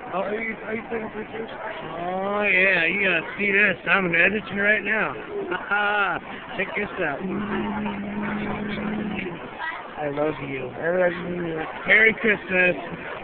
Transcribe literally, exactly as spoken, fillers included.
Oh, are you, are you taking pictures? Oh yeah, you gotta see this. I'm editing right now. Haha, check this out. I love you. Everybody, Merry Christmas.